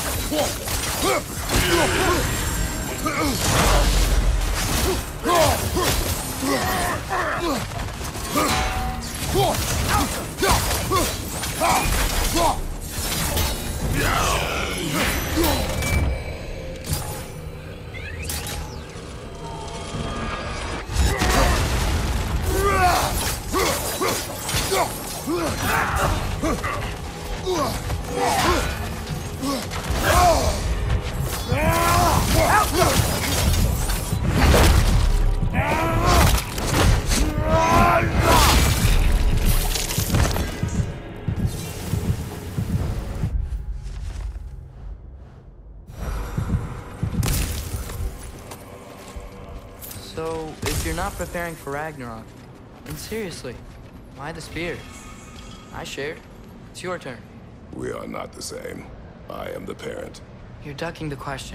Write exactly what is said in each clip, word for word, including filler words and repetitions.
So, if you're not preparing for Ragnarok, then seriously, why the spear? I shared. It's your turn. We are not the same. I am the parent. You're ducking the question.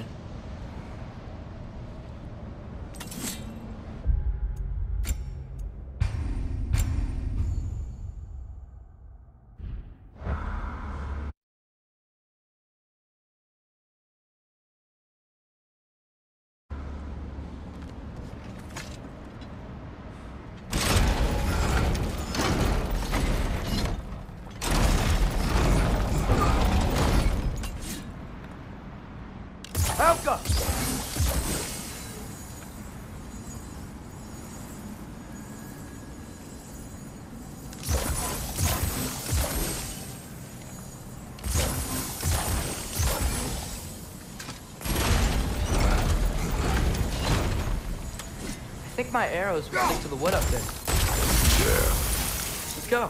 Helga! I think my arrows will stick to the wood up there. Yeah. Let's go.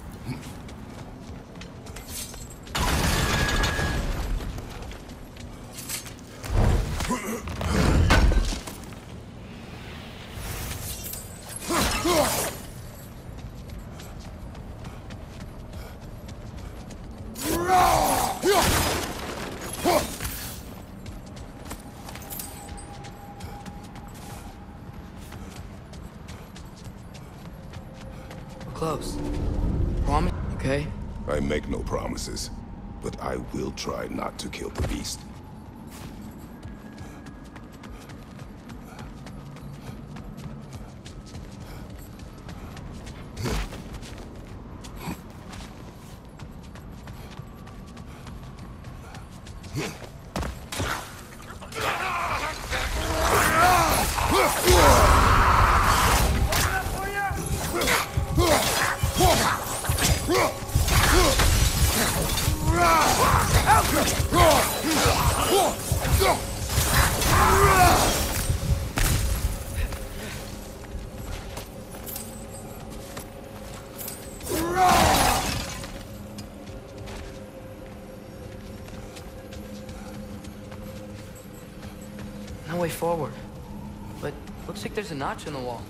Close. Promise? Okay. I make no promises, but I will try not to kill the beast. No way forward. But looks like there's a notch in the wall.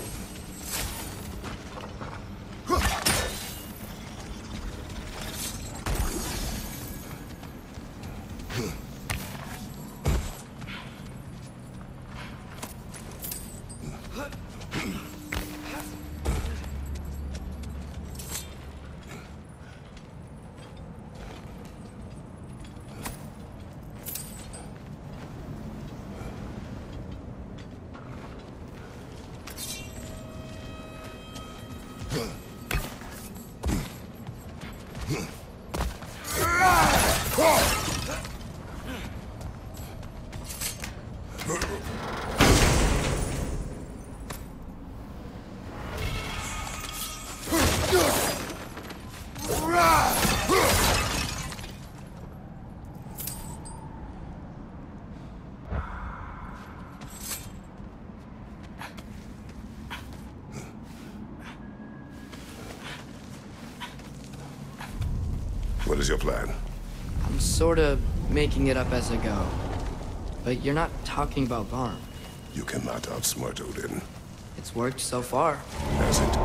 What is your plan? I'm sort of making it up as I go. But you're not talking about Garm. You cannot outsmart Odin. It's worked so far. Has it?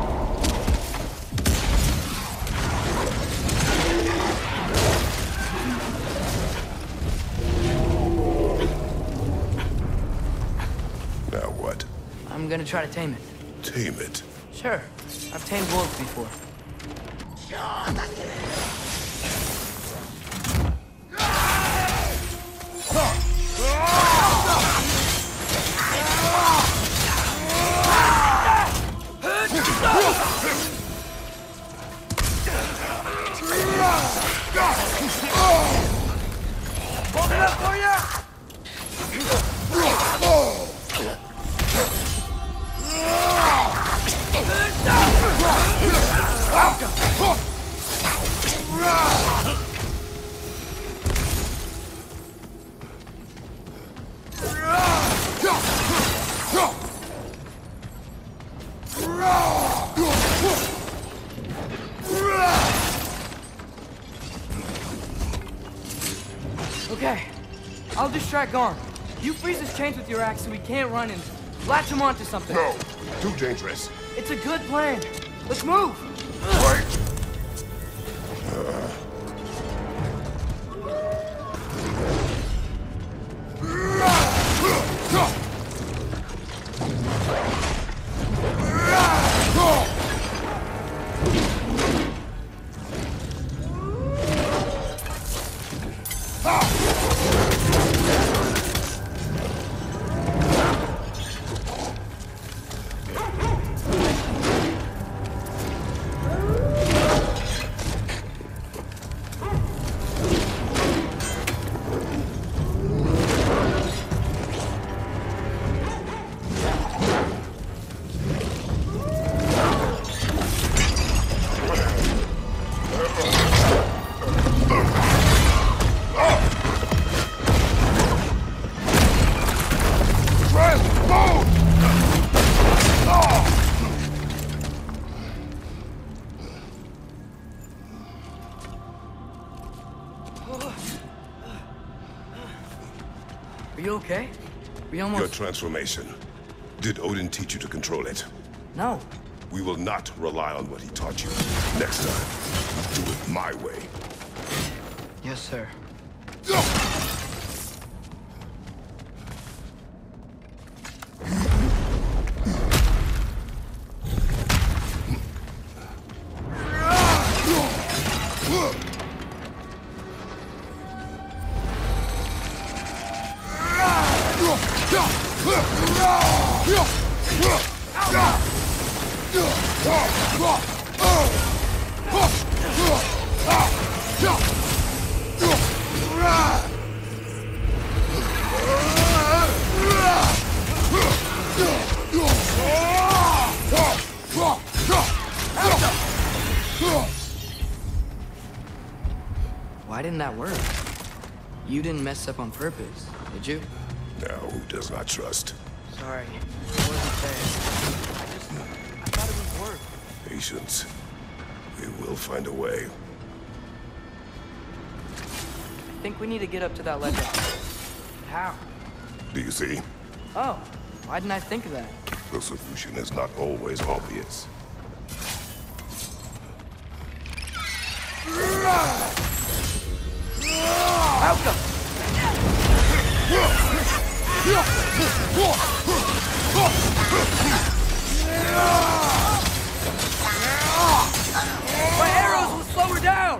Now what? I'm gonna try to tame it. Tame it? Sure. I've tamed wolves before. Okay, I'll distract Garm. You freeze his chains with your axe so he can't run and latch him onto something. No, too dangerous. It's a good plan. Let's move. Wait. Are you okay? We almost... Your transformation. Did Odin teach you to control it? No. We will not rely on what he taught you. Next time, do it my way. Yes, sir. Why didn't that work? You didn't mess up on purpose, did you? Now, who does not trust? Sorry, it wasn't fair. I just... I thought it would work. Patience. We will find a way. I think we need to get up to that ledge. How? Do you see? Oh, why didn't I think of that? The solution is not always obvious. Outcome! My arrows will slow her down!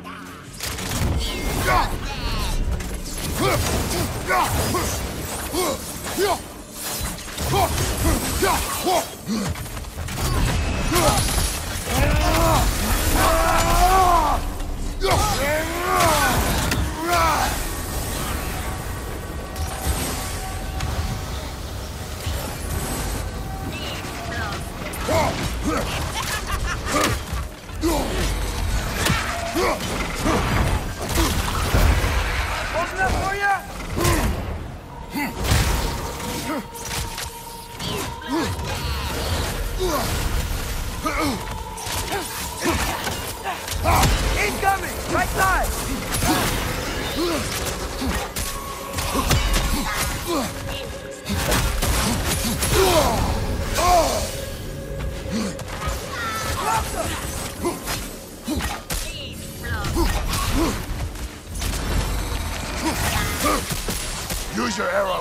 Open up for ya! Incoming! Right side! Use your arrow!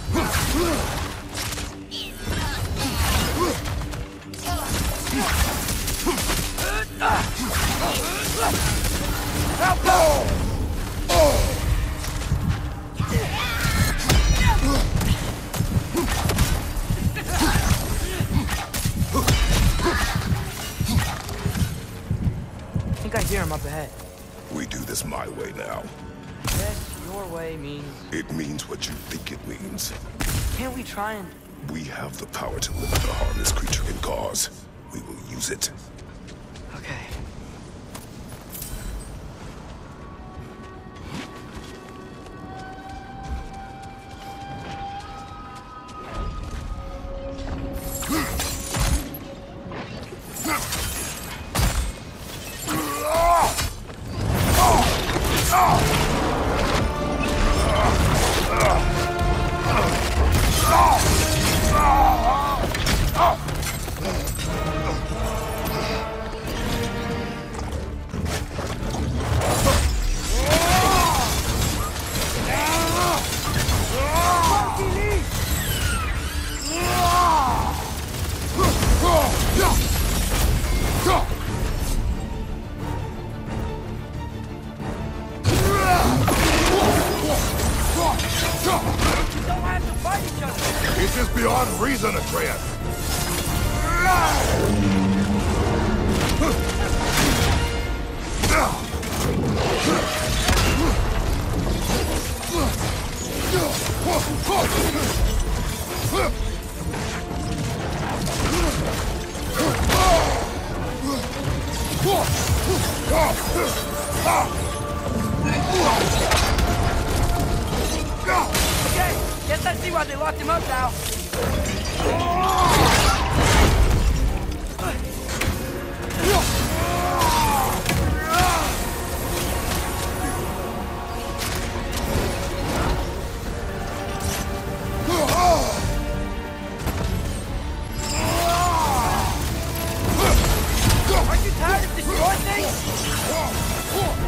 Help go! I think I hear him up ahead. We do this my way now. I guess your way means... It means what you think it means. Can't we try and... We have the power to limit the harm this creature can cause. We will use it. Okay. This is beyond reason, Atreus! Okay, guess I see why they locked him up now. Aren't you tired of destroying things?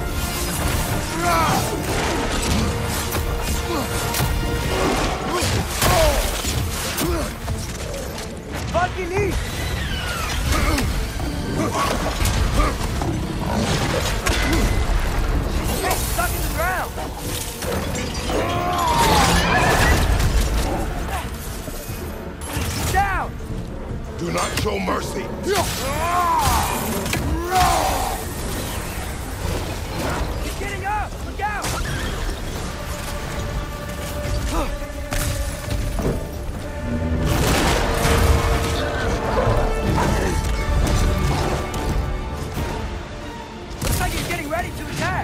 Fucking eat! Hey, stuck in the ground! Down! Do not show mercy! He's getting up! Look out! Looks like he's getting ready to attack!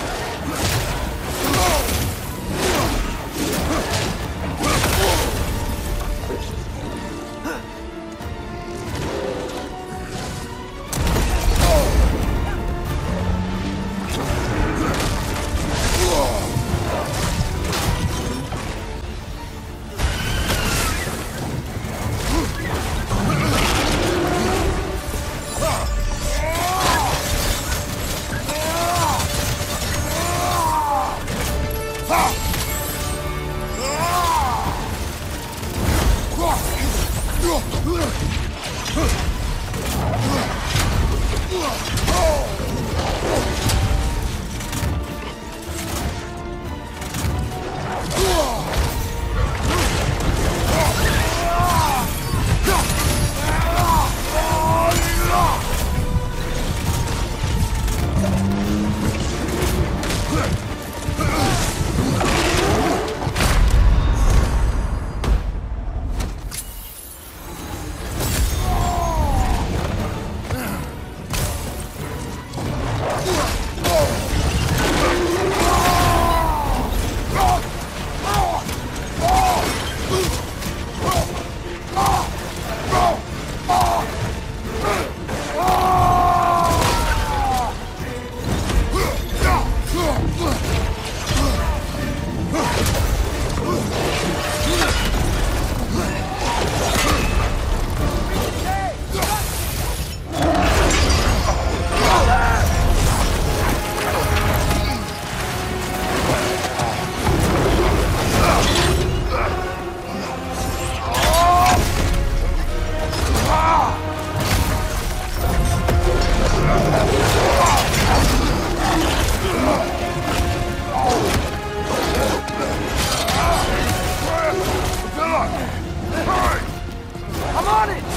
I'm on it!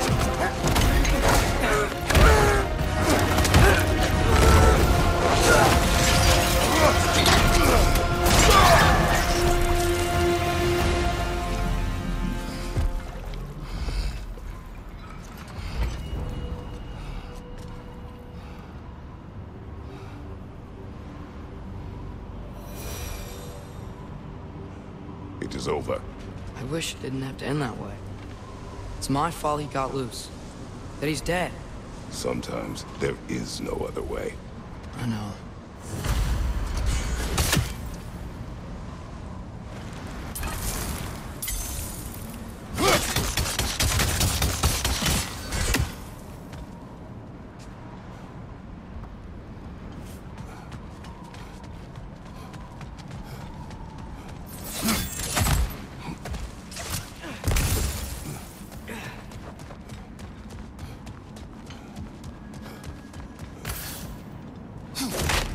It is over. I wish it didn't have to end that way. It's my fault he got loose. That he's dead. Sometimes there is no other way. I know.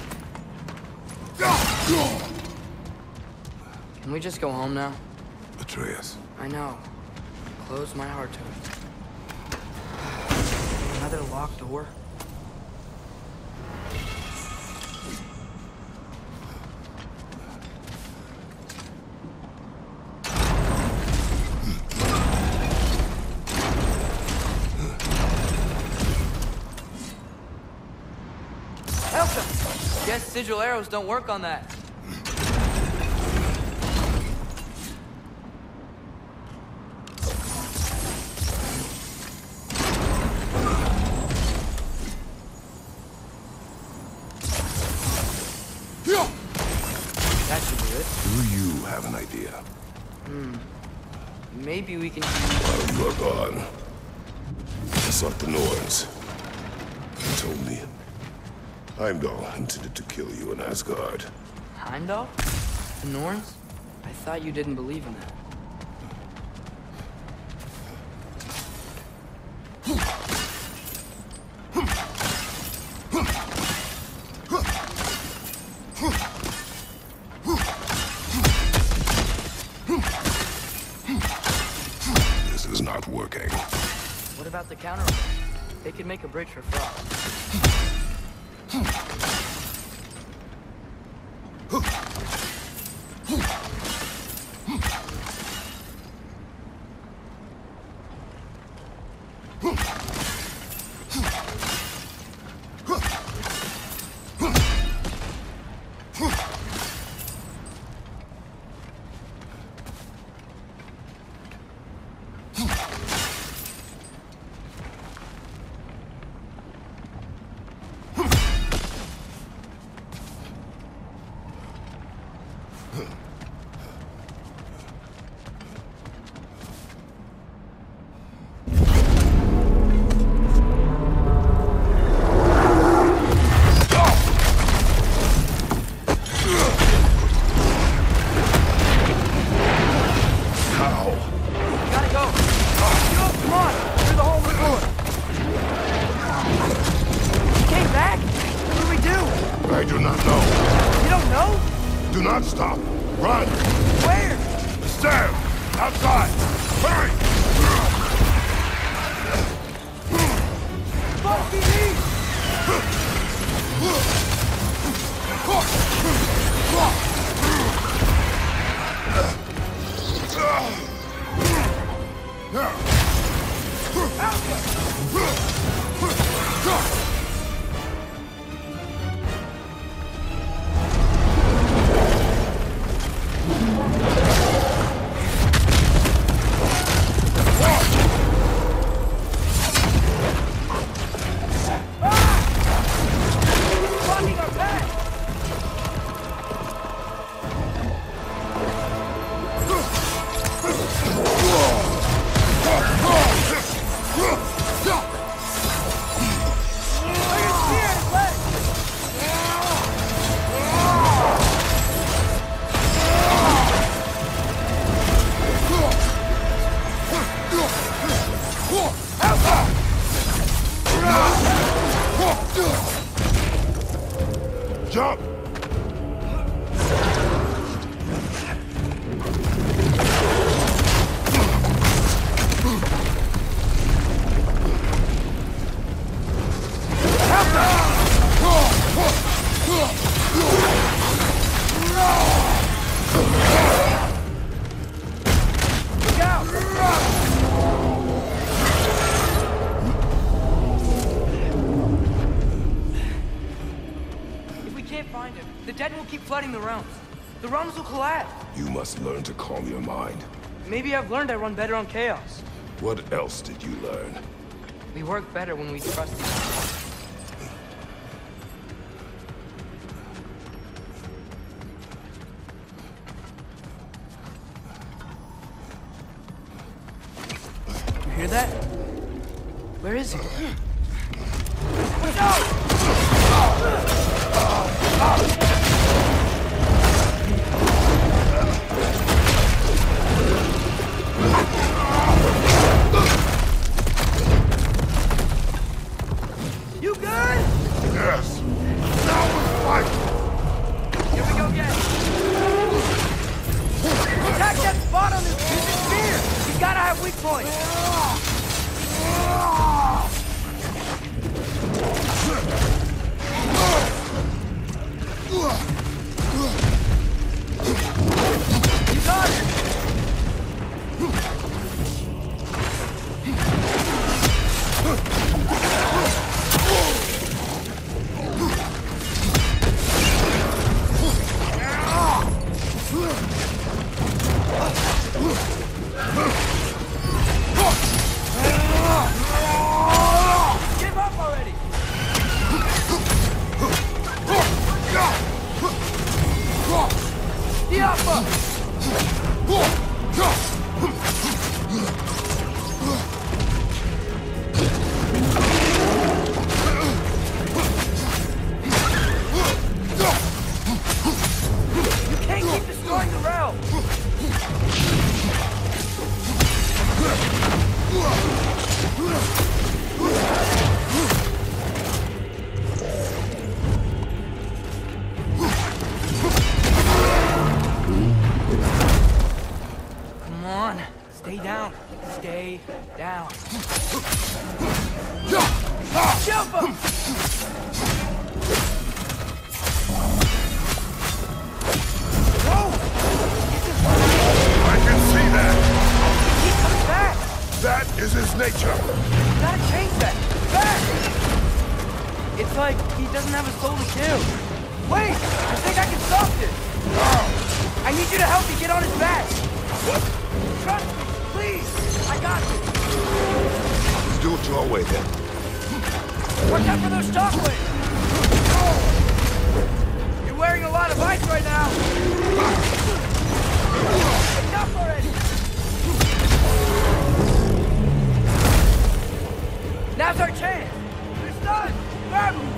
Can we just go home now? Atreus. I know. Close my heart to it. Another locked door? Guess sigil arrows don't work on that. That should do it. Do you have an idea? Hmm. Maybe we can... While you are gone, I sought the Norns. They told me Heimdall intended to kill you in Asgard. Heimdall? The Norns? I thought you didn't believe in that. This is not working. What about the counter? They could make a bridge for Frost. I do not know. You don't know? Do not stop. Run! Where? The stairs! Outside! Hurry! Fuck me! Jump! The dead will keep flooding the realms. The realms will collapse. You must learn to calm your mind. Maybe I've learned I run better on chaos. What else did you learn? We work better when we trust each other. You hear that? Where is he? Watch out! You good? Yes. Now we fight. Here we go again. Attack that spot on this. have weak points! You got it! Give up already! Diapa! You can't keep destroying the rail! Come on, stay down. Stay down. Jump him! I can see that! Keep coming back! That is his nature! You gotta change that! Back! It's like he doesn't have a soul to kill. Wait! I think I can stop this! I need you to help me get on his back! What? Trust me, please! I got this! Let's do it your way then. Watch out for those shockwaves! You're wearing a lot of ice right now! Enough already! Now's our chance! It's done! Grab him!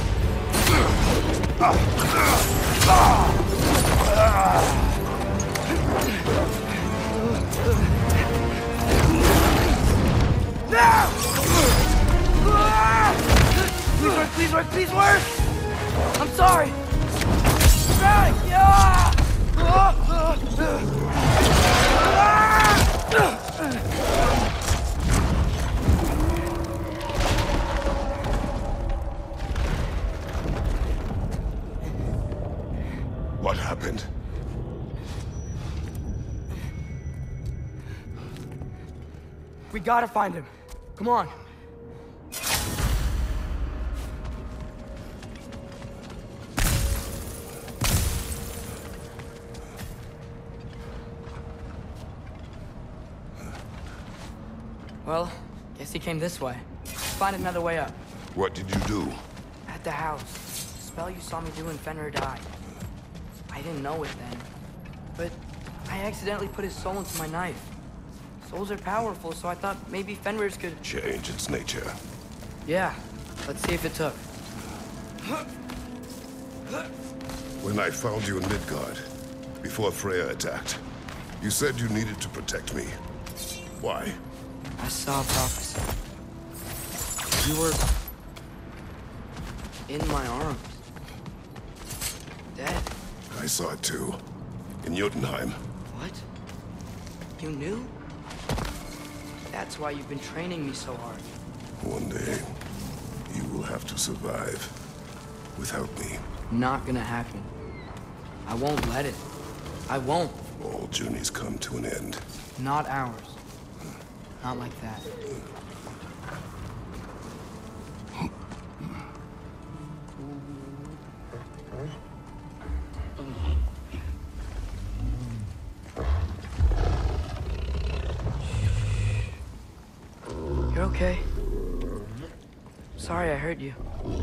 Now! Please work, please work, please work! I'm sorry! Right! Yeah! What happened? We gotta find him. Come on. Well, guess he came this way. Let's find another way up. What did you do? At the house. The spell you saw me do when Fenrir died. I didn't know it then. But I accidentally put his soul into my knife. Souls are powerful, so I thought maybe Fenrir's could... Change its nature. Yeah. Let's see if it took. When I found you in Midgard, before Freya attacked, you said you needed to protect me. Why? I saw a prophecy. You were... in my arms. Dead. I saw it too. In Jotunheim. What? You knew? That's why you've been training me so hard. One day, you will have to survive without me. Not gonna happen. I won't let it. I won't. All journeys come to an end. Not ours. Not like that. You're okay. Sorry I hurt you.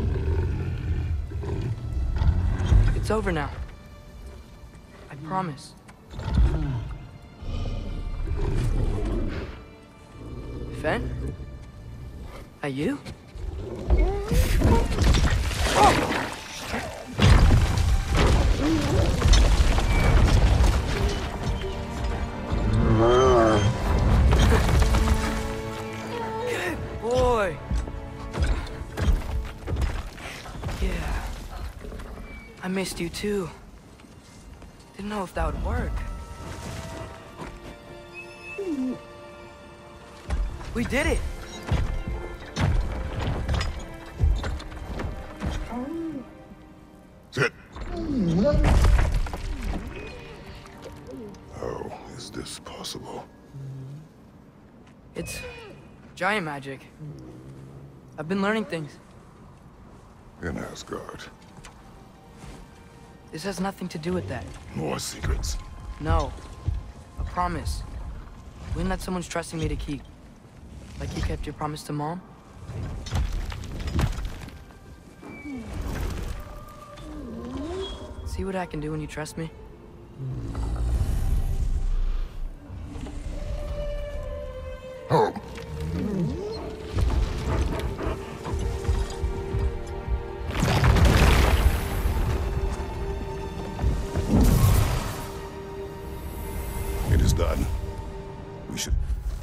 It's over now. I promise. Fen? Are you? Good boy. Yeah. I missed you too. Didn't know if that would work. We did it! Sit. How is this possible? It's giant magic. I've been learning things. In Asgard. This has nothing to do with that. More secrets. No. A promise. One that someone's trusting me to keep. Like you kept your promise to Mom? See what I can do when you trust me? Home. It is done. We should...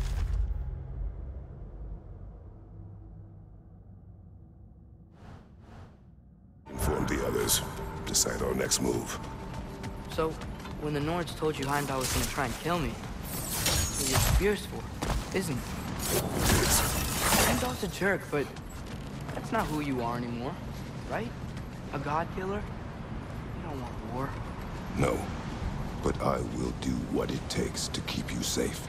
inform the others. Decide our next move. So, when the Nords told you Heimdall was gonna try and kill me, what you're fierce for, isn't it? Heimdall's a jerk, but that's not who you are anymore, right? A god killer? You don't want war. No. But I will do what it takes to keep you safe.